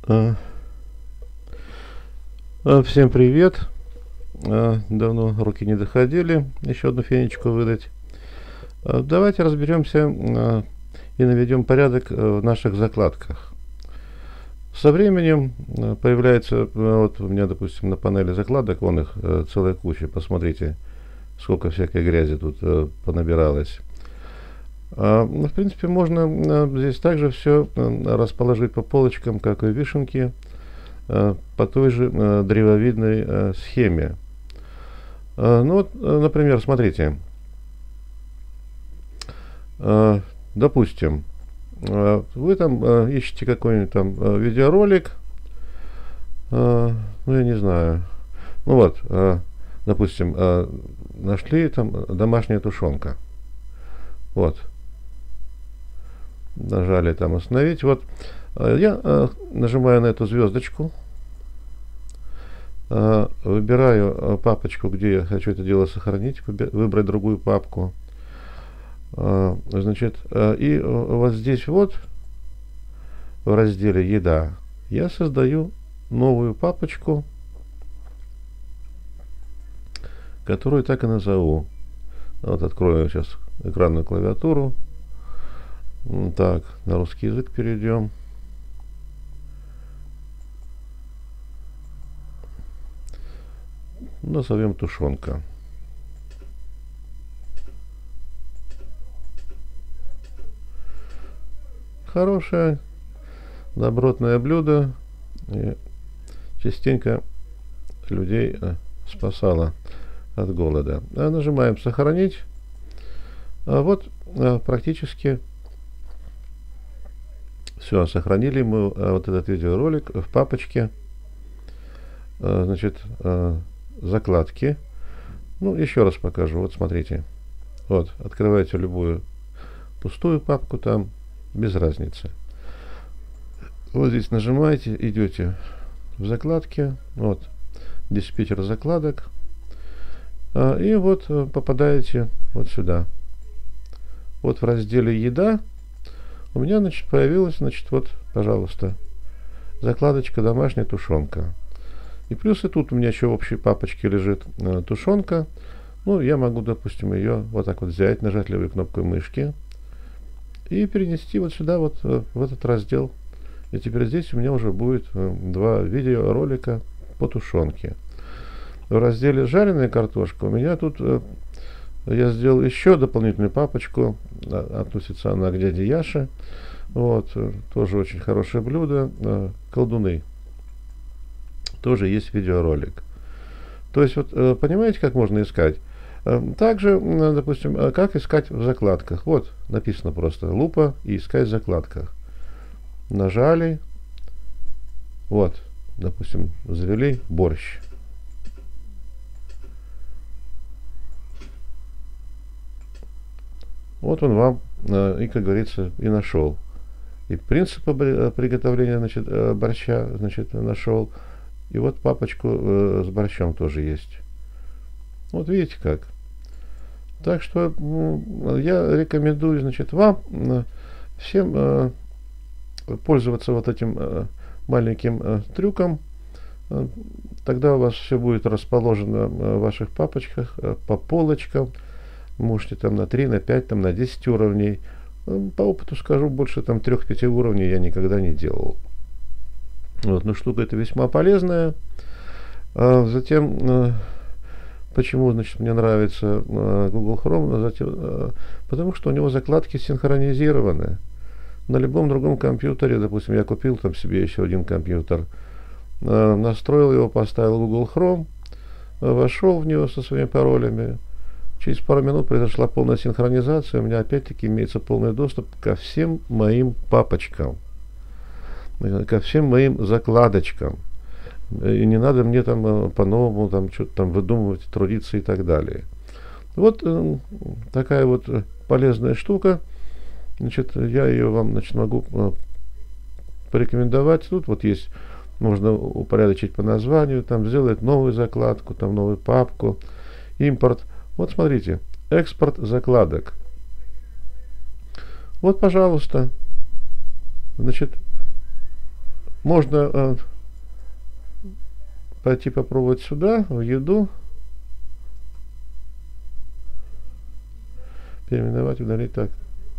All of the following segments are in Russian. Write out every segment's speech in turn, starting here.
А, Всем привет. Давно руки не доходили. Еще одну фенечку выдать. Давайте разберемся и наведем порядок в наших закладках. Со временем появляется, вот у меня, допустим, на панели закладок, вон их целая куча. Посмотрите, сколько всякой грязи тут понабиралось. В принципе, можно здесь также все расположить по полочкам, как и вишенки, по той же древовидной схеме. Ну вот, например, смотрите, допустим, вы там ищете какой-нибудь там видеоролик, ну я не знаю, ну вот, допустим, нашли там домашняя тушенка, вот, нажали там остановить, вот, я нажимаю на эту звездочку, выбираю папочку, где я хочу это дело сохранить, выбрать другую папку. Значит, и вот здесь вот в разделе «Еда» я создаю новую папочку, которую так и назову. Вот открою сейчас экранную клавиатуру. Так, на русский язык перейдем. Назовем тушенка. Хорошее, добротное блюдо. И частенько людей спасало от голода. Нажимаем «Сохранить». Вот практически все, сохранили мы вот этот видеоролик в папочке. Значит, закладки. Ну, еще раз покажу. Вот смотрите. Вот, открываете любую пустую папку там, без разницы. Вот здесь нажимаете, идете в закладки. Вот, диспетчер закладок. И вот попадаете вот сюда. Вот в разделе «Еда» у меня, значит, появилась, значит, вот, пожалуйста, закладочка «Домашняя тушенка». И плюс и тут у меня еще в общей папочке лежит тушенка. Ну, я могу, допустим, ее вот так вот взять, нажать левой кнопкой мышки и перенести вот сюда, вот в этот раздел. И теперь здесь у меня уже будет два видеоролика по тушенке. В разделе «Жареная картошка» у меня тут я сделал еще дополнительную папочку. Относится она к дяде Яше. Вот, тоже очень хорошее блюдо. Колдуны. Тоже есть видеоролик. То есть, вот, понимаете, как можно искать? Также, допустим, как искать в закладках. Вот, написано просто лупа и искать в закладках. Нажали. Вот, допустим, завели борщ. Вот он вам, и, как говорится, и нашел. И принцип приготовления, значит, борща, значит, нашел. И вот папочку с борщом тоже есть. Вот видите как. Так что я рекомендую, значит, вам всем пользоваться вот этим маленьким трюком. Тогда у вас все будет расположено в ваших папочках по полочкам. Можете там на 3, на 5, там на 10 уровней. По опыту скажу, больше там 3-5 уровней я никогда не делал. Вот, но штука эта весьма полезная. Затем, почему, значит, мне нравится Google Chrome? Затем, потому что у него закладки синхронизированы. На любом другом компьютере, допустим, я купил там себе еще один компьютер, настроил его, поставил Google Chrome, вошел в него со своими паролями. Через пару минут произошла полная синхронизация. У меня опять-таки имеется полный доступ ко всем моим папочкам, ко всем моим закладочкам. И не надо мне там по-новому там что-то там выдумывать, трудиться и так далее. Вот такая вот полезная штука. Значит, я ее вам, значит, могу порекомендовать. Тут вот есть, можно упорядочить по названию, там сделать новую закладку, там новую папку, импорт. Вот смотрите, экспорт закладок. Вот, пожалуйста, значит, Можно пойти попробовать сюда, в еду, переименовать, удалить. Так.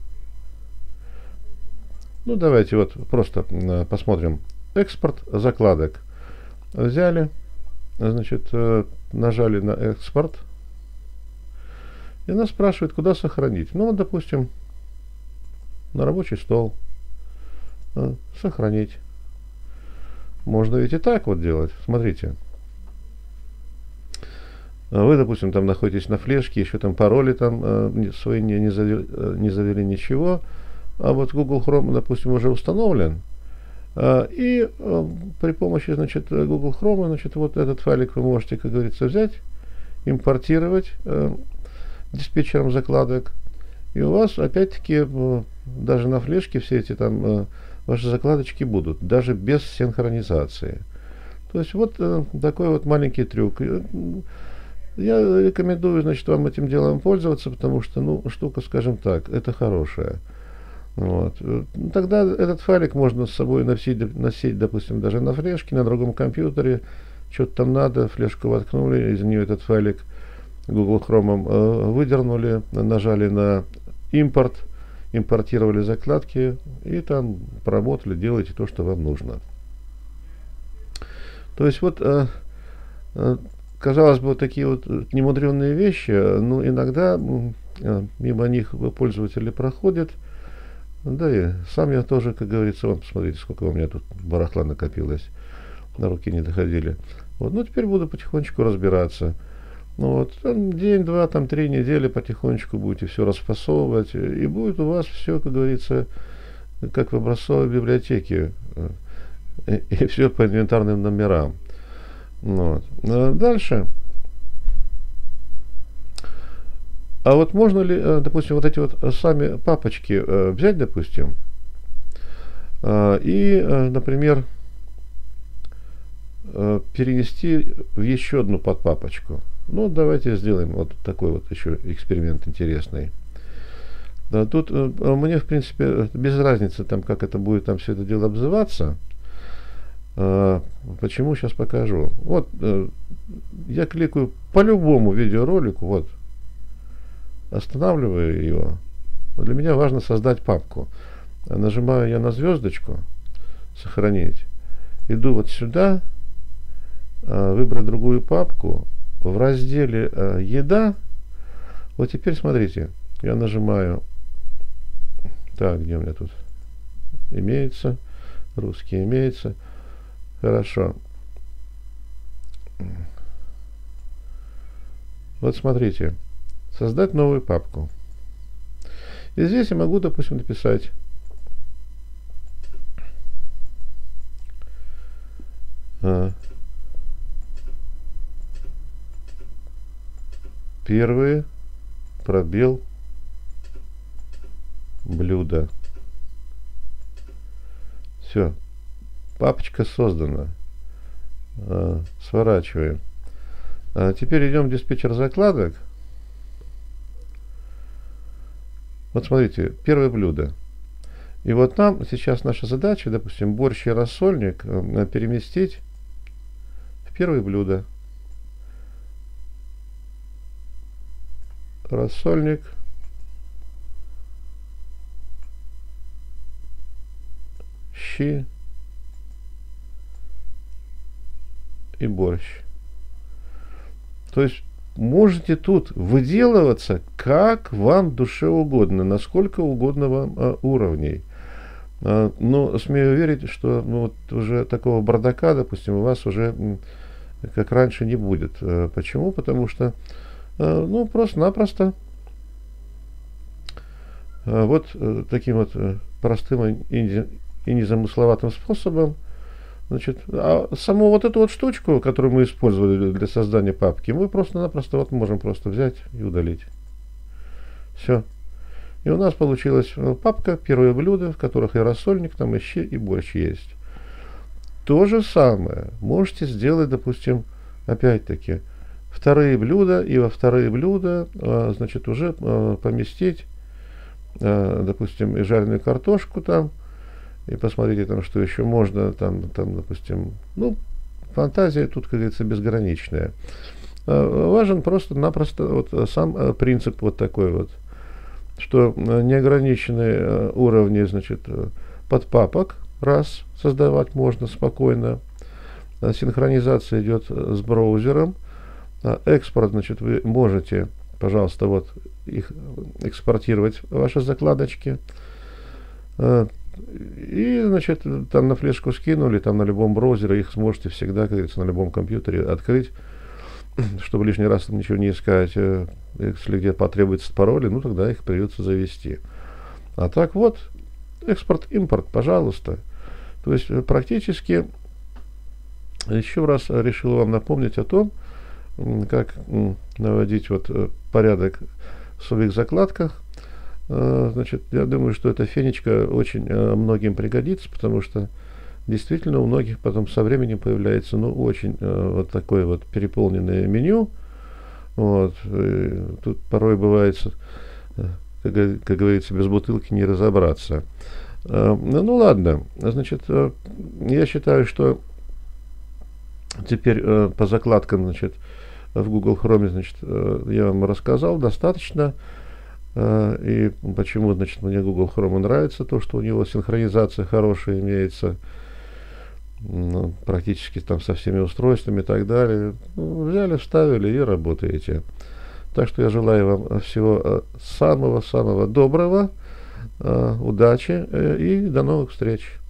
Ну, давайте вот просто посмотрим. Экспорт закладок. Взяли, значит, нажали на экспорт. И нас спрашивает, куда сохранить. Ну, вот, допустим, на рабочий стол. Сохранить. Можно ведь и так вот делать. Смотрите. Вы, допустим, там находитесь на флешке, еще там пароли там свои не завели ничего. А вот Google Chrome, допустим, уже установлен. И при помощи, значит, Google Chrome, значит, вот этот файлик вы можете, как говорится, взять, импортировать диспетчером закладок. И у вас, опять-таки, даже на флешке все эти там ваши закладочки будут, даже без синхронизации. То есть вот такой вот маленький трюк. Я рекомендую, значит, вам этим делом пользоваться, потому что, ну, штука, скажем так, это хорошая. Вот. Тогда этот файлик можно с собой носить, допустим, даже на флешке, на другом компьютере. Что-то там надо, флешку воткнули, из нее этот файлик Google Chrome выдернули, нажали на импорт, импортировали закладки и там поработали, делайте то, что вам нужно. То есть вот, казалось бы, вот такие вот немудренные вещи, но иногда мимо них пользователи проходят. Да и сам я тоже, как говорится, вот посмотрите, сколько у меня тут барахла накопилось, на руки не доходили. Вот, ну теперь буду потихонечку разбираться. Ну вот, там день, два, там 3 недели потихонечку будете все расфасовывать, и будет у вас все, как говорится, как в образцовой библиотеке, и все по инвентарным номерам. Вот. Дальше. А вот можно ли, допустим, вот эти вот сами папочки взять, допустим, и, например, перенести в еще одну подпапочку. Ну, давайте сделаем вот такой вот еще эксперимент интересный. Да, тут мне, в принципе, без разницы, там, как это будет там все это дело обзываться. Почему, сейчас покажу. Вот, я кликаю по любому видеоролику, вот, останавливаю его. Для меня важно создать папку. Нажимаю я на звездочку, сохранить. Иду вот сюда, выбрать другую папку. В разделе еда. Вот теперь смотрите, я нажимаю. Так, где у меня тут имеется? Русский имеется. Хорошо. Вот смотрите. Создать новую папку. И здесь я могу, допустим, написать первые пробел блюда. Все. Папочка создана. Сворачиваем. Теперь идем в диспетчер закладок. Вот смотрите, первое блюдо. И вот нам сейчас наша задача, допустим, борщ и рассольник переместить в первое блюдо. Рассольник. Щи и борщ. То есть можете тут выделываться как вам душе угодно, насколько угодно вам уровней. Но смею уверить, что вот уже такого бардака, допустим, у вас уже как раньше не будет. Почему? Потому что ну, просто-напросто вот таким вот простым и незамысловатым способом, значит, а саму вот эту вот штучку, которую мы использовали для создания папки, мы просто-напросто вот можем просто взять и удалить. Все. И у нас получилась папка, первое блюдо, в которых и рассольник, там и щи, и борщ есть. То же самое можете сделать, допустим, опять-таки, вторые блюда, и во вторые блюда, значит, уже поместить, допустим, и жареную картошку там, и посмотрите там, что еще можно, там, допустим, ну, фантазия тут, как говорится, безграничная. Важен просто-напросто вот сам принцип вот такой вот, что неограниченные уровни, значит, подпапок, раз, создавать можно спокойно, синхронизация идет с браузером, экспорт, значит, вы можете, пожалуйста, вот их экспортировать, ваши закладочки, и, значит, там на флешку скинули, там на любом браузере, их сможете всегда, как говорится, на любом компьютере открыть, чтобы лишний раз там ничего не искать. Если где потребуется пароли, ну тогда их придется завести. А так вот, экспорт-импорт, пожалуйста. То есть практически еще раз решил вам напомнить о том, как наводить вот порядок в своих закладках. Значит, я думаю, что эта фенечка очень многим пригодится, потому что действительно у многих потом со временем появляется, ну, очень вот такое вот переполненное меню. Вот, тут порой бывает, как говорится, без бутылки не разобраться. Ну ладно, значит, я считаю, что теперь по закладкам, значит, в Google Chrome, значит, я вам рассказал достаточно. И почему, значит, мне Google Chrome нравится, то, что у него синхронизация хорошая имеется, ну, практически там со всеми устройствами и так далее. Ну, взяли, вставили и работаете. Так что я желаю вам всего самого-самого доброго, удачи и до новых встреч.